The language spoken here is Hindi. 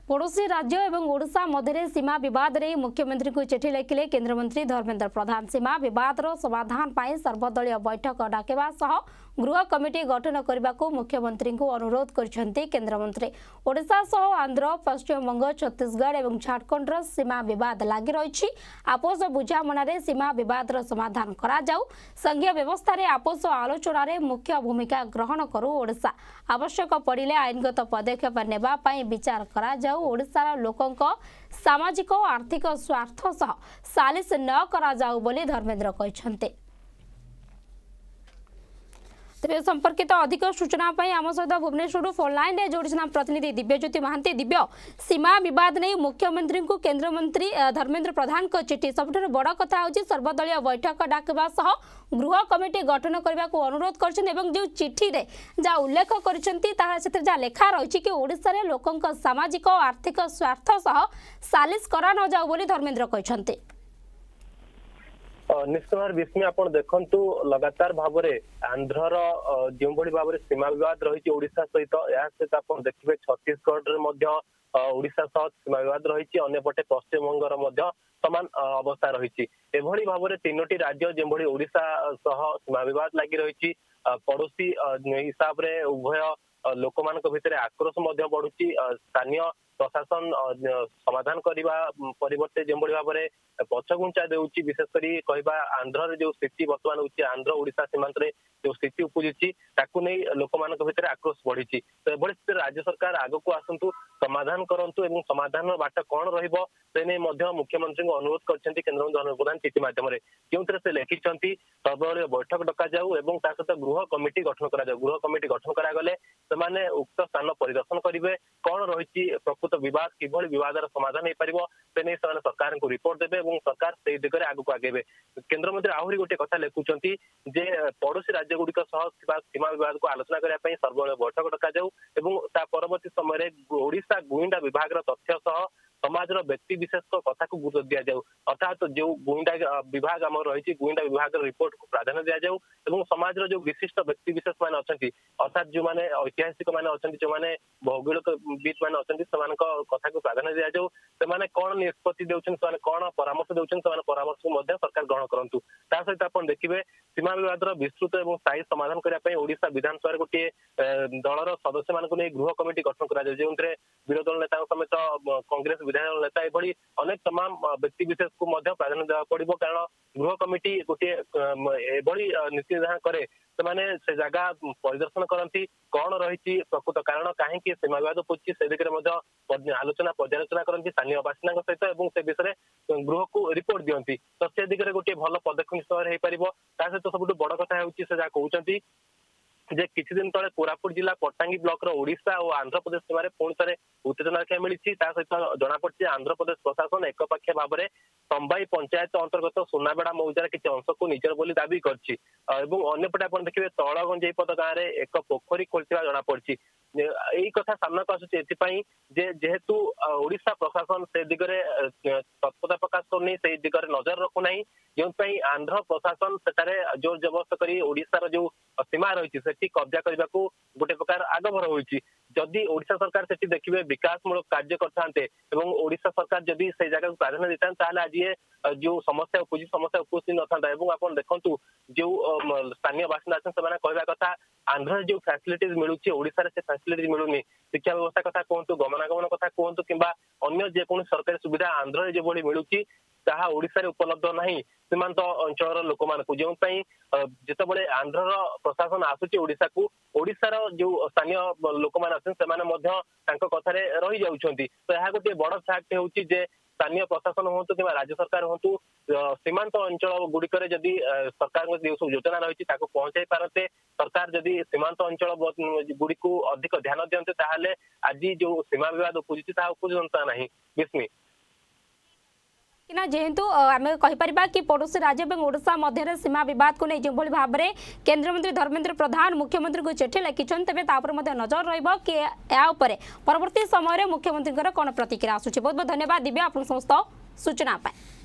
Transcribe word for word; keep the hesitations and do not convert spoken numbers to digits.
पड़ोशी राज्य एवं ओडिशा मध्य सीमा विवाद रे मुख्यमंत्री को चिठी लिखिले केन्द्रमंत्री धर्मेन्द्र प्रधान। सीमा विवाद समाधान पाई सर्वदलीय बैठक डाकिबा सह गृह कमिटी गठन करने को मुख्यमंत्री को अनुरोध करछन्ती केन्द्रमंत्री। ओडिशा सह आंध्र, पश्चिमबंग, छत्तीसगढ़ एवं झारखंड सीमा विवाद लगी रही। आपोष बुझामणारे सीमा विवाद समाधान करा जाऊ। संघीय व्यवस्था रे आपोष आलोचना रे मुख्य भूमिका ग्रहण करू ओडिशा। आवश्यक पड़िले आईनगत पदक्षेप नेबा पई विचार करा जाऊ। ओडिशार लोकंक सामाजिक और आर्थिक स्वार्थ सह सालिस न करा जाऊ बोली धर्मेन्द्र कहते। तेज संपर्कित अधिक सूचना आम सहित भुवनेश्वर फोन लाइन में जोड़ी प्रतिनिधि दिव्यज्योति महांती। दिव्य, सीमा विवाद नहीं मुख्यमंत्री को केन्द्रमंत्री धर्मेन्द्र प्रधान को चिठी सबुठ बड़ कथा हूँ सर्वदलीय बैठक डाकिबा सह गृह कमिटी गठन करने को अनुरोध कर जो चिठी रे जहाँ उल्लेख कर लेखा रही कि ओडिशा रे लोकंक सामाजिक और आर्थिक स्वार्थ सह सालिस करा न जाऊ बोली धर्मेन्द्र कहते। निश्चित भाव विस्मय आप देखु लगातार भाव में आंध्र जो भाव में सीमा विवाद रही ओडिशा सहित या सहित आप देखिए छत्तीसगढ़ ओडिशा सह सीमा विवाद रही अंपटे पश्चिमबंगर समान अवस्था रही भाव में तीनोटी राज्य जो ओडिशा सह सीमा विवाद लगी रही पड़ोशी हिसाब से उभय लोक मान भितर आक्रोश बढ़ुची स्थानीय प्रशासन समाधान करने परिवर्ते जो भाव में पछघुंचा देउची विशेषकर कहवा आंध्र जो स्थिति बर्तमान होची आंध्र ओडिशा सीमांत रे जो स्थिति उपजी ताकू नहीं लोक मान भितर आक्रोश बढ़ी तो एभली स्थिति राज्य सरकार आग को आसतु समाधान करंतु एवं समाधान बाट कौन रहिबो से नहीं मुख्यमंत्री को अनुरोध करछन्ती केन्द्रमंत्री धर्मेन्द्र प्रधान चिठी माध्यम जो से लिखिछन्ती सर्वदलीय बैठक डका जाऊ एवं ता सहित गृह कमिटी गठन करा जाऊ। गृह कमिटी गठन करा गले से उक्त स्थान परिदर्शन करेंगे कौन रही प्रकृत विवाद किभली विवादर समाधान हो पार से नहीं सरकार को रिपोर्ट देवे और सरकार से दिगरे आगू आगे। केन्द्रमंत्री आहरी गोटे कथा लिखुंट जे पड़ोशी राज्य गुड़िक सीमा विवाद को आलोचना करने सर्वदलीय बैठक डका जाऊ और परवर्ती समय ओडिशा गुइंडा विभाग तथ्य सह समाजर व्यक्ति विशेष कथा को गुरुत्व दि जाऊ अर्थात जो गुइंडा विभाग आम रही गुइंडा विभाग रिपोर्ट को प्राधान्य दि जाऊ और समाजर जो विशिष्ट व्यक्ति विशेष मान अच्छा अर्थात जो मैंने ऐतिहासिक मान अच्छा जो मैंने भौगोलिकविद मान अच्छा कथा को प्राधान्य दि जाऊ से कौन निष्पत्ति देउछन से कौन परामर्श देउछन से परामर्श को सरकार ग्रहण करंतु। ता सहित आप देखिए सीमा विवाद विस्तृत और स्थायी समाधान करने ओडिशा विधानसभा गोटे दलर सदस्य मान गृह कमिटी गठन कर जो विरोधी दल नेता समेत कांग्रेस विधायक नेता ये अनेक तमाम व्यक्ति विशेष को प्राधान्य देवा पड़ो कारण गृह कमिटी गोटे एभली नीति निर्धारण करे से जगह परिदर्शन करती कौन रही प्रकृत कारण कहीं सीमा विवाद उपजी से दिगरे आलोचना पर्यालोचना करती स्थानीय बासिंदा सहित से विषय गृह को रिपोर्ट दिखती तो से दिगरे गोटे भल पदक्षेप हो पार सहित सब बड़ कथा हो कहते जे किछि दिन तले कोरापुट जिला पट्टांगी ब्लॉक रो ओडिशा और आंध्र प्रदेश सीमा पुणी थे उत्तेजना देखा मिली सहित जना पड़ी आंध्र प्रदेश प्रशासन एकपाखिया भाव में संबाई पंचायत अंतर्गत सोनाबेड़ा मौजार किसी अंश को निजर बोली दाबी करपटे आप देखिए तलगंजेई पद गाँव में एक पोखरी खोलता जना पड़ी यही कथा सामना को आसुचे जे जेहेतु ओडिशा प्रशासन से दिगरे तत्परता प्रकाश करनी से दिगरे नजर रखुना जो आंध्र प्रशासन सेठारे जोर जबरदस्त कर ओडिशार जो सीमा रही सेठी कब्जा करने को गोटे प्रकार आगभर होती जदि ओडिशा सरकार सेठी देखिए विकासमूलक कार्य करते ओडिशा सरकार जदि से जगह को प्राधान्य देता आज ये जो समस्या उपजी समस्या उपस्थित न था आप देखु जो स्थानीय बासिंदा अच्छे से कहवा कथा आंध्र जो फैसिलिटीज मिलूँ ओडिशा से फैसिलिटीज मिलूनी शिक्षा व्यवस्था कथा कहतु गमनागमन कथा कहतु कि अन्य जेको सरकारी सुविधा आंध्र जो मिलूँ ताहा ओडिशा रे उपलब्ध नहीं सीमांत अंचल लोक मान जो जितेबाला आंध्र प्रशासन आसुची ओडिशा को ओडिशार जो स्थानीय लोक मान अच्छे कथार रही जाउछंती तो यह गोटे बड़ फैक्ट हो स्थानीय प्रशासन हूँ कि राज्य सरकार हूँ सीमांत अंचल गुड़िक जदि सरकार जो सब योजना रही पहुंचाई पारते सरकार जदि सीमांत अंचल गुड़ी को अधिक ध्यान दियंते ताहले आज जो सीमा विवाद उपजी उपजता नहीं विस्मी कि जेहेतु आम कहीपर कि पड़ोशी राज्य और ओडिशा मध्य सीमा बद को नहीं जो भाव में केन्द्रमंत्री धर्मेन्द्र प्रधान मुख्यमंत्री को चिठी लिखिं तेज नजर रही परवर्ती समय मुख्यमंत्री कौन प्रतिक्रिया आसूँ। बहुत बहुत धन्यवाद दिव्या आप समस्त सूचना पाए।